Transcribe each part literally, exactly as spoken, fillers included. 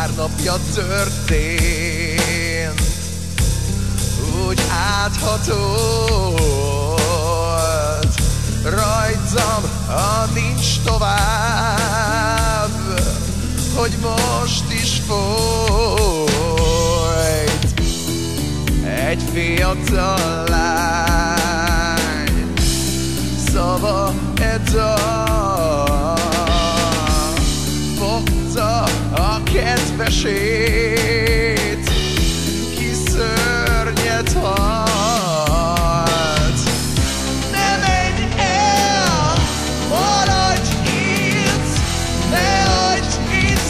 pár napja történt, úgy áthatolt rajtam, ha nincs tovább, hogy most is folyt egy fiatal lány szava e dal. Fogta a kedvesét, ki szörnyet halt. Ne menj el, maradj itt, ne hagyj itt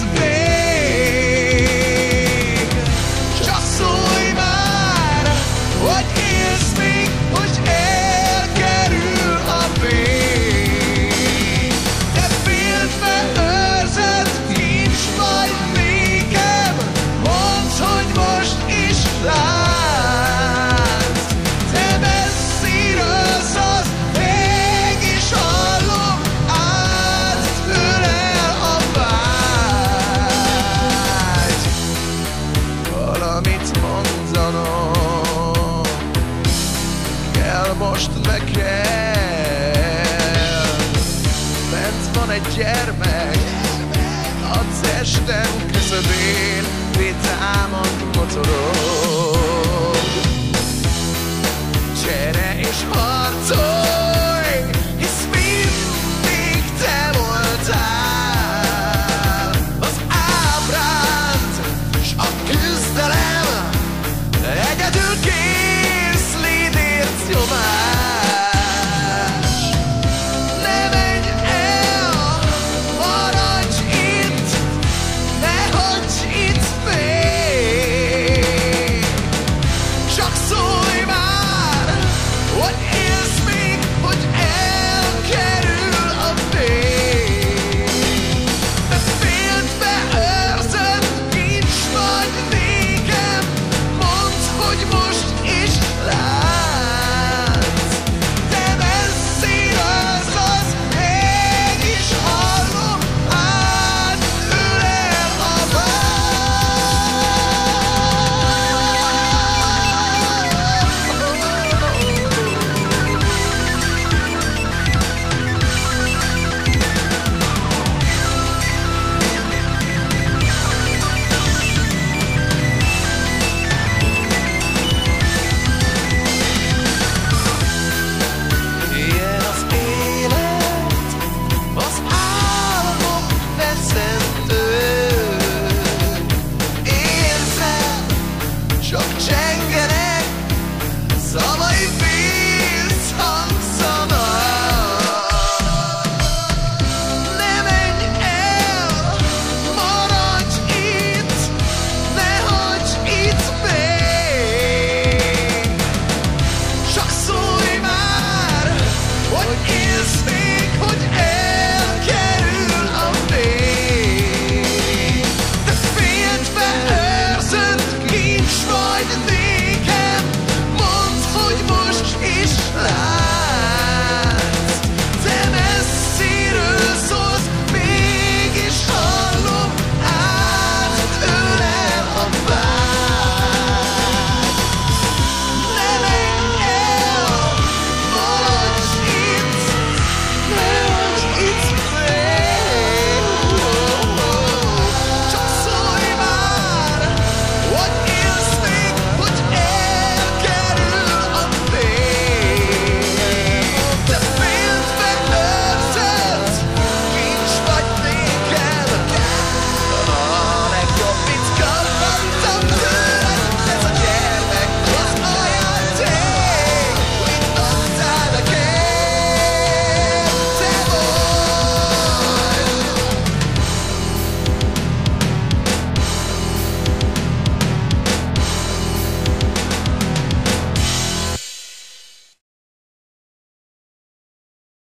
még. Csak szólj már, hogy élsz még, hogy elkerül a fény. De féltve őrzed, nincs baj nékem, mondd, hogy most is látsz. Te messziről szólsz, mégis hallom, átölel a vágy. Valamit mondanom kell most nekem. Bent van egy gyermek a testem közepén, vidáman motorol.